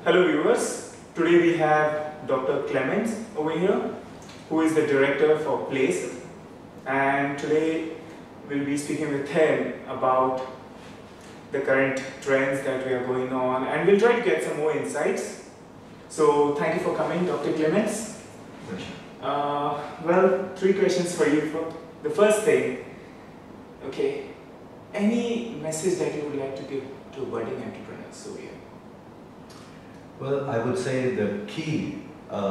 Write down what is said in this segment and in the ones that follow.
Hello viewers, today we have Dr. Clement over here, who is the director for PLACE, and today we'll be speaking with him about the current trends that we are going on, and we'll try to get some more insights. So thank you for coming, Dr. Clement. Well, 3 questions for you. The first thing, okay, any message that you would like to give to budding entrepreneurs over here? Well, I would say the key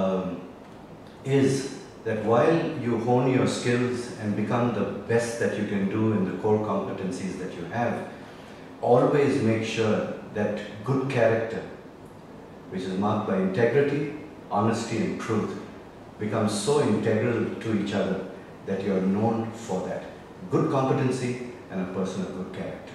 is that while you hone your skills and become the best that you can do in the core competencies that you have, always make sure that good character, which is marked by integrity, honesty and truth, becomes so integral to each other that you are known for that. Good competency and a person of good character.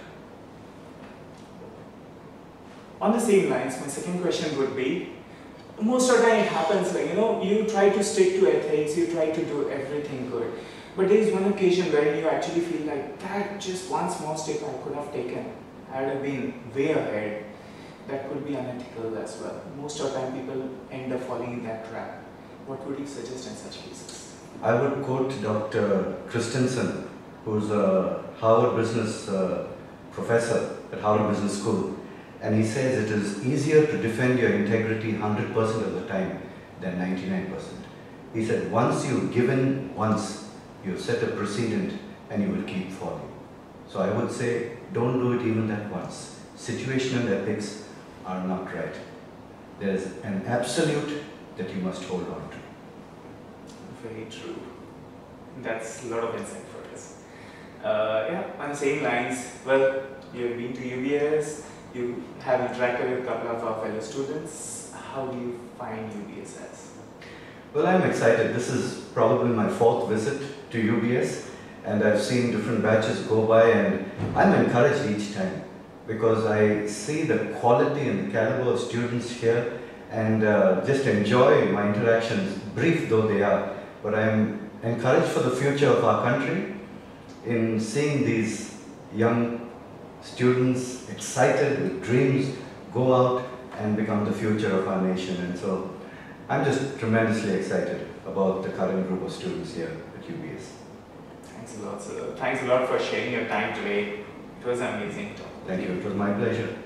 On the same lines, my second question would be, most of the time it happens like, you try to stick to ethics, you try to do everything good. But there is one occasion where you actually feel like, that just one small step I could have taken, I would have been way ahead. That could be unethical as well. Most of the time people end up falling in that trap. What would you suggest in such cases? I would quote Dr. Christensen, who's a Harvard Business professor at Harvard Business School. And he says it is easier to defend your integrity 100% of the time than 99%. He said once you've given once, you've set a precedent and you will keep following. So I would say don't do it even that once. Situational ethics are not right. There is an absolute that you must hold on to. Very true. That's a lot of insight for us. Yeah, on the same lines, well, you've been to UBS, you have interacted with a couple of our fellow students. How do you find UBS as? Well, I'm excited. This is probably my 4th visit to UBS, and I've seen different batches go by, and I'm encouraged each time because I see the quality and the caliber of students here, and just enjoy my interactions, brief though they are. But I'm encouraged for the future of our country in seeing these young students excited with dreams go out and become the future of our nation. And so I'm just tremendously excited about the current group of students here at UBS. Thanks a lot, sir. Thanks a lot for sharing your time today. It was amazing. Thank you. It was my pleasure.